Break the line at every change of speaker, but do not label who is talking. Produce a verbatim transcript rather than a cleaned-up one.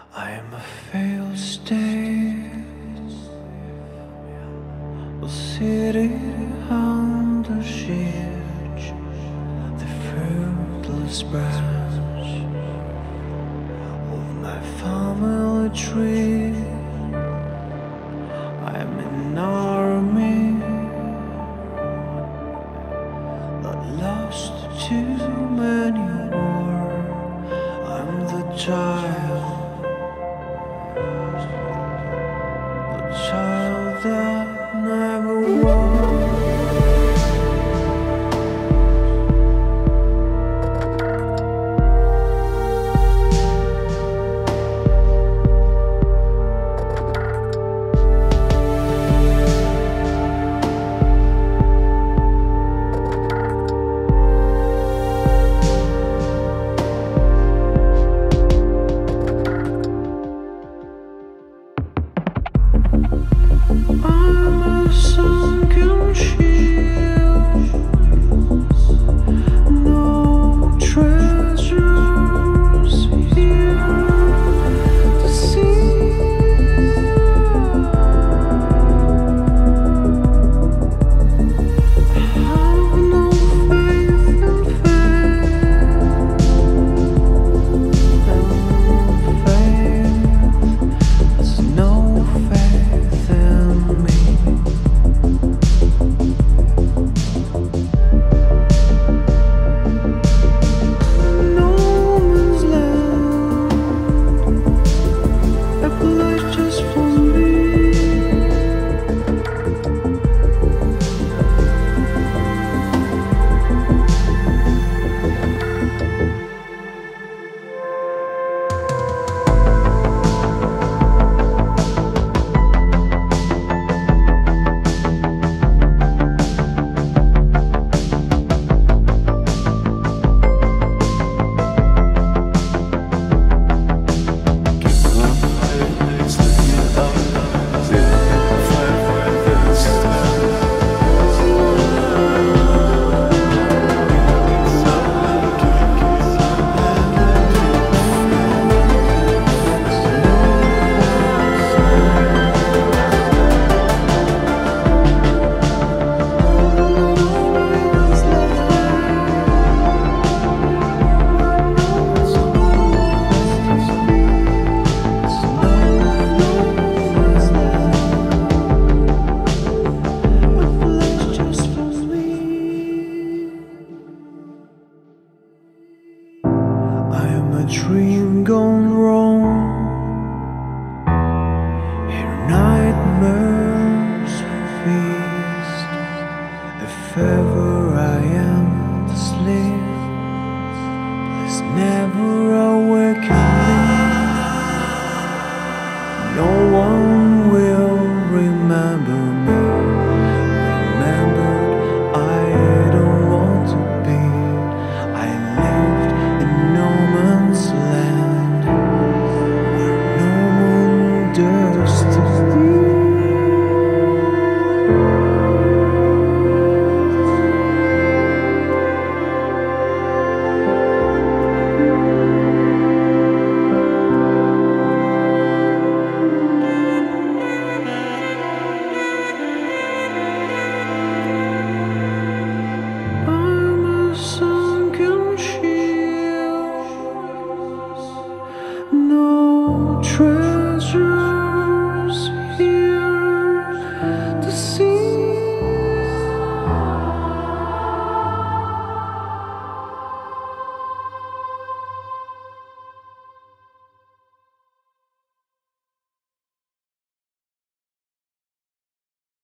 I am a failed state, a city on the edge, the fruitless branch of my family tree. I am an army that lost too many wars. I'm the child. The child that never was. I'm a sunken ship, no treasures here to see. I have no faith in fate, and faith has no faith in me. No man's land, a place just for me. I am a dream gone wrong, here nightmares feast. If ever I am to sleep, please never awaken me. No one will remember me, remembered I don't want to be. I lived in no man's land, where no one dares to be. I'm a sunken ship, no treasure.